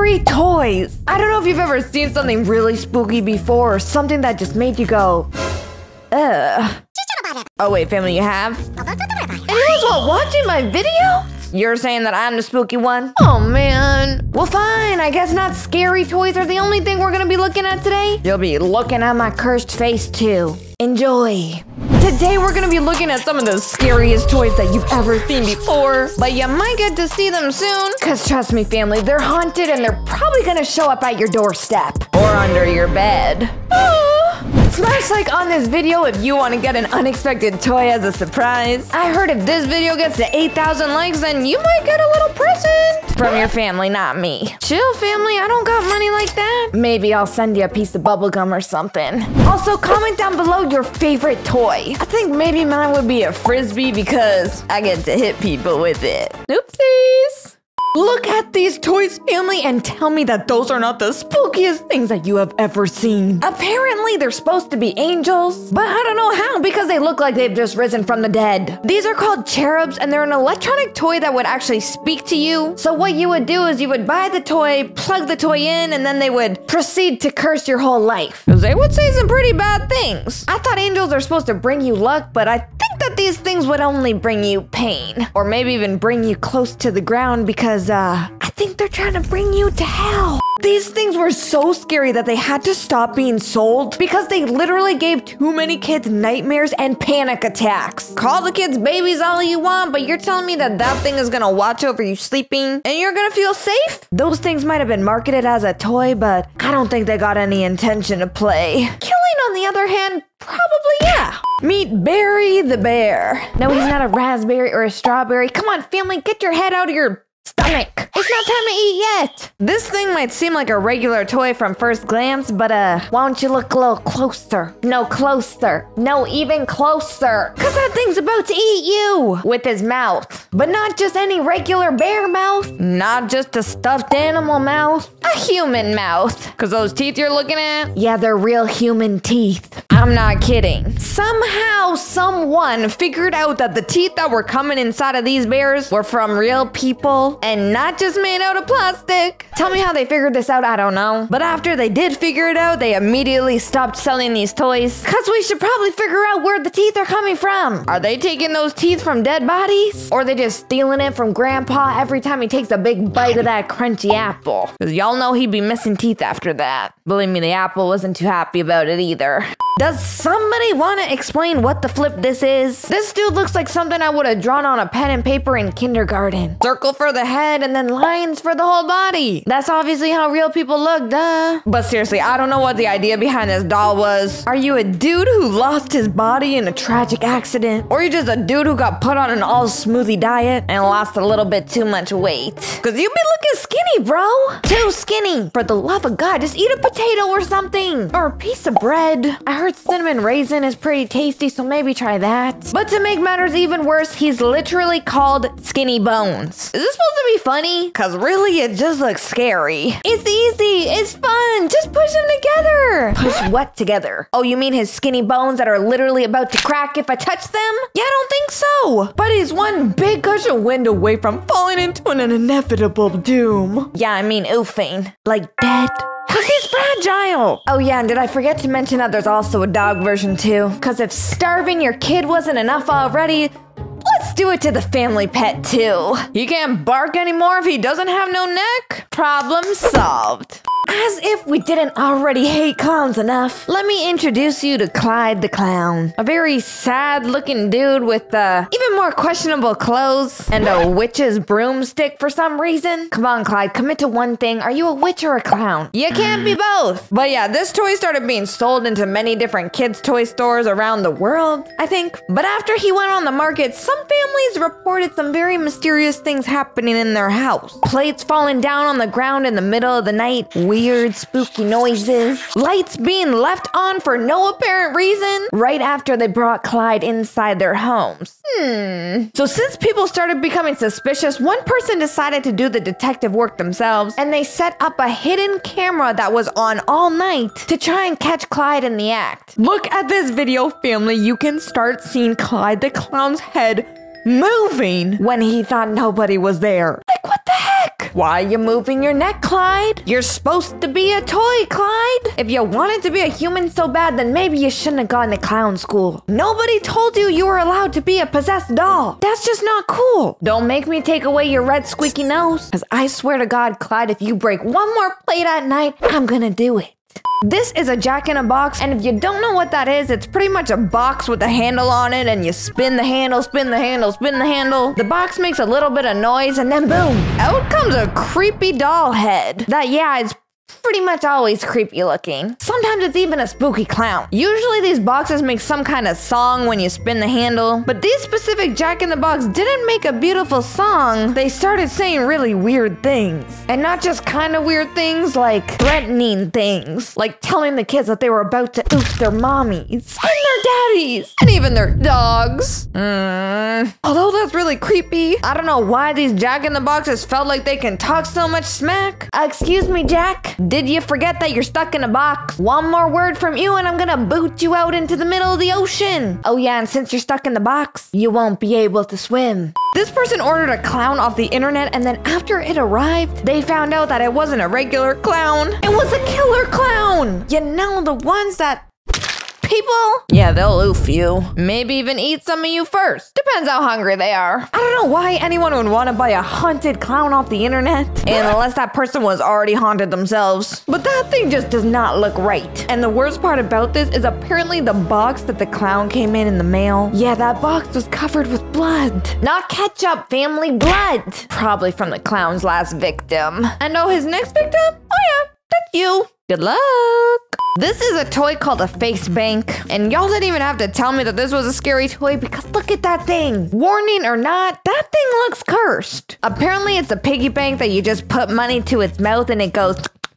scary toys. I don't know if you've ever seen something really spooky before or something that just made you go, ugh. Oh wait, family, you have? Anyone while watching my video? You're saying that I'm the spooky one? Oh man. Well fine, I guess not scary toys are the only thing we're gonna be looking at today. You'll be looking at my cursed face too. Enjoy. Today we're gonna be looking at some of the scariest toys that you've ever seen before, but you might get to see them soon, cause trust me family, they're haunted and they're probably gonna show up at your doorstep or under your bed. Smash like on this video if you want to get an unexpected toy as a surprise. I heard if this video gets to 8,000 likes, then you might get a little present from your family, not me. Chill family, I don't got money like that. Maybe I'll send you a piece of bubblegum or something. Also, comment down below your favorite toy. I think maybe mine would be a frisbee because I get to hit people with it. Oopsies. Look at these toys, family, and tell me that those are not the spookiest things that you have ever seen. Apparently, they're supposed to be angels, but I don't know how because they look like they've just risen from the dead. These are called cherubs, and they're an electronic toy that would actually speak to you. So what you would do is you would buy the toy, plug the toy in, and then they would proceed to curse your whole life. Because they would say some pretty bad things. I thought angels are supposed to bring you luck, but I think that these things would only bring you pain. Or maybe even bring you close to the ground because I think they're trying to bring you to hell. These things were so scary that they had to stop being sold because they literally gave too many kids nightmares and panic attacks. Call the kids babies all you want, but you're telling me that that thing is gonna watch over you sleeping and you're gonna feel safe? Those things might have been marketed as a toy, but I don't think they got any intention to play. Killing, on the other hand, probably yeah. Meet Barry the bear. No, he's not a raspberry or a strawberry. Come on, family, get your head out of your stomach. It's not time to eat yet. This thing might seem like a regular toy from first glance, but why don't you look a little closer? No, closer. No, even closer. Cause that thing's about to eat you with his mouth. But not just any regular bear mouth. Not just a stuffed animal mouth. A human mouth. Cause those teeth you're looking at? Yeah, they're real human teeth. I'm not kidding. Somehow, someone figured out that the teeth that were coming inside of these bears were from real people and not just made out of plastic. Tell me how they figured this out, I don't know. But after they did figure it out, they immediately stopped selling these toys. Cause we should probably figure out where the teeth are coming from. Are they taking those teeth from dead bodies? Or are they just stealing it from grandpa every time he takes a big bite of that crunchy apple? Cause y'all know he'd be missing teeth after that. Believe me, the apple wasn't too happy about it either. Does somebody want to explain what the flip this is? This dude looks like something I would have drawn on a pen and paper in kindergarten. Circle for the head and then lines for the whole body. That's obviously how real people look, duh. But seriously, I don't know what the idea behind this doll was. Are you a dude who lost his body in a tragic accident? Or are you just a dude who got put on an all-smoothie diet and lost a little bit too much weight? Cause you be looking skinny, bro. Too skinny. For the love of God, just eat a potato or something. Or a piece of bread. I heard cinnamon raisin is pretty tasty, so maybe try that. But to make matters even worse, he's literally called Skinny Bones. Is this supposed to be funny? Cause really, it just looks scary. It's easy, it's fun, just push them together. Push what together? Oh, you mean his skinny bones that are literally about to crack if I touch them? Yeah, I don't think so. But he's one big cushion wind away from falling into an inevitable doom. Yeah, I mean oofing. Like dead. Cause he's fragile. Oh yeah, and did I forget to mention that there's also a dog version too? Cause if starving your kid wasn't enough already, let's do it to the family pet too. He can't bark anymore if he doesn't have no neck? Problem solved. As if we didn't already hate clowns enough, let me introduce you to Clyde the Clown. A very sad looking dude with even more questionable clothes and a witch's broomstick for some reason. Come on, Clyde, commit to one thing. Are you a witch or a clown? You can't be both. But yeah, this toy started being sold into many different kids' toy stores around the world, I think. But after he went on the market, some families reported some very mysterious things happening in their house. Plates falling down on the ground in the middle of the night, weird spooky noises, lights being left on for no apparent reason right after they brought Clyde inside their homes. So since people started becoming suspicious, one person decided to do the detective work themselves, and they set up a hidden camera that was on all night to try and catch Clyde in the act. Look at this video, family. You can start seeing Clyde the Clown's head moving when he thought nobody was there. Like, what the heck? Why are you moving your neck, Clyde? You're supposed to be a toy, Clyde. If you wanted to be a human so bad, then maybe you shouldn't have gone to clown school. Nobody told you were allowed to be a possessed doll. That's just not cool. Don't make me take away your red squeaky nose. Because I swear to God, Clyde, if you break one more plate at night, I'm gonna do it. This is a Jack-in-a-Box, and if you don't know what that is, it's pretty much a box with a handle on it, and you spin the handle, spin the handle, spin the handle. The box makes a little bit of noise, and then boom, out comes a creepy doll head. That, yeah, is pretty much always creepy looking. Sometimes it's even a spooky clown. Usually these boxes make some kind of song when you spin the handle, but these specific Jack-in-the-Box didn't make a beautiful song. They started saying really weird things. And not just kind of weird things, like threatening things. Like telling the kids that they were about to oof their mommies, and their daddies, and even their dogs. Although that's really creepy, I don't know why these Jack-in-the-Boxes felt like they can talk so much smack. Excuse me, Jack? Did you forget that you're stuck in a box? One more word from you and I'm gonna boot you out into the middle of the ocean. Oh yeah, and since you're stuck in the box, you won't be able to swim. This person ordered a clown off the internet, and then after it arrived, they found out that it wasn't a regular clown. It was a killer clown. You know, the ones that people? Yeah, they'll oof you. Maybe even eat some of you first. Depends how hungry they are. I don't know why anyone would want to buy a haunted clown off the internet, unless that person was already haunted themselves. But that thing just does not look right. And the worst part about this is apparently the box that the clown came in the mail. Yeah, that box was covered with blood. Not ketchup, family, blood. Probably from the clown's last victim. And oh, his next victim? Oh yeah, that's you. Good luck. This is a toy called a face bank, and y'all didn't even have to tell me that this was a scary toy because look at that thing. Warning or not, that thing looks cursed. Apparently it's a piggy bank that you just put money to its mouth and it goes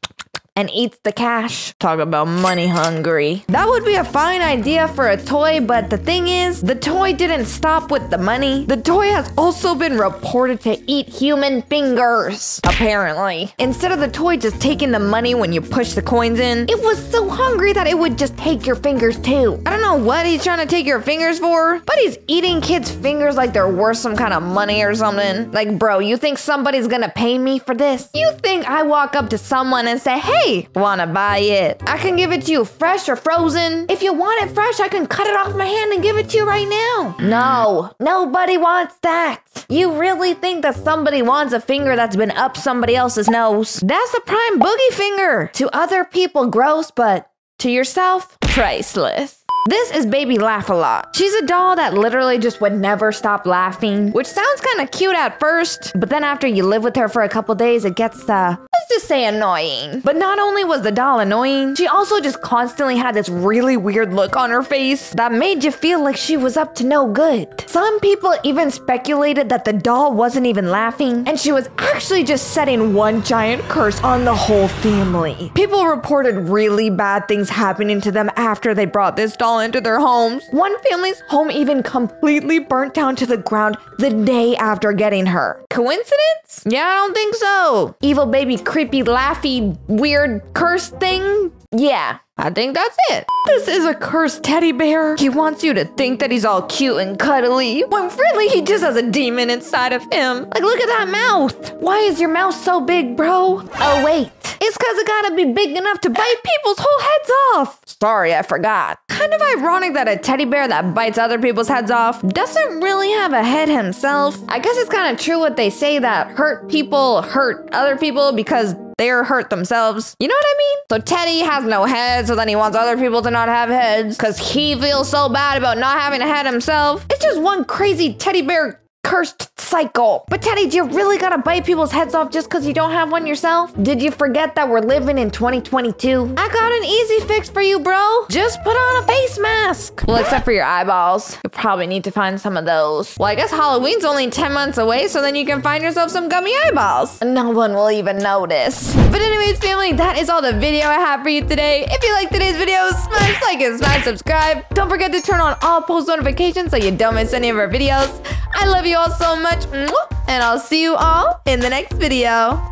and eats the cash. Talk about money hungry. That would be a fine idea for a toy, but the thing is, the toy didn't stop with the money. The toy has also been reported to eat human fingers, apparently. Instead of the toy just taking the money when you push the coins in, it was so hungry that it would just take your fingers too. I don't know what he's trying to take your fingers for, but he's eating kids' fingers like they're worth some kind of money or something. Like, bro, you think somebody's gonna pay me for this? You think I walk up to someone and say, hey, wanna buy it? I can give it to you fresh or frozen. If you want it fresh, I can cut it off my hand and give it to you right now. No, nobody wants that. You really think that somebody wants a finger that's been up somebody else's nose? That's a prime boogie finger. To other people, gross, but to yourself, priceless. This is Baby Laugh-A-Lot. She's a doll that literally just would never stop laughing, which sounds kind of cute at first, but then after you live with her for a couple days, it gets, let's just say annoying. But not only was the doll annoying, she also just constantly had this really weird look on her face that made you feel like she was up to no good. Some people even speculated that the doll wasn't even laughing, and she was actually just setting one giant curse on the whole family. People reported really bad things happening to them after they brought this doll into their homes. One family's home even completely burnt down to the ground the day after getting her. Coincidence? Yeah, I don't think so. Evil baby, creepy, laughy, weird curse thing? Yeah, I think that's it. This is a cursed teddy bear. He wants you to think that he's all cute and cuddly, when really he just has a demon inside of him. Like, look at that mouth. Why is your mouth so big, bro? Oh, wait. It's because it gotta be big enough to bite people's whole heads off. Sorry, I forgot. Kind of ironic that a teddy bear that bites other people's heads off doesn't really have a head himself. I guess it's kind of true what they say that hurt people hurt other people because they're hurt themselves. You know what I mean? So Teddy has no head, so then he wants other people to not have heads because he feels so bad about not having a head himself. It's just one crazy teddy bear cursed cycle. But Teddy, do you really gotta bite people's heads off just because you don't have one yourself? Did you forget that we're living in 2022? I got an easy fix for you, bro. Just put on a face mask. Well, except for your eyeballs. You probably need to find some of those. Well, I guess Halloween's only 10 months away, so then you can find yourself some gummy eyeballs. No one will even notice. But anyways, family, that is all the video I have for you today. If you liked today's video, smash like and smash subscribe. Don't forget to turn on all post notifications so you don't miss any of our videos. I love you all so much, and I'll see you all in the next video.